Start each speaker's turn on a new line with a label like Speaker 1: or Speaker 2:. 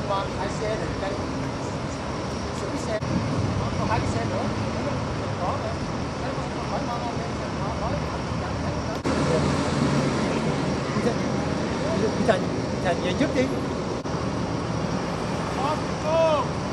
Speaker 1: qua 2 xe thì đây sửa xe, có 2 cái xe nữa, có rồi, đấy mà hỏi mà nói Thành về trước đi.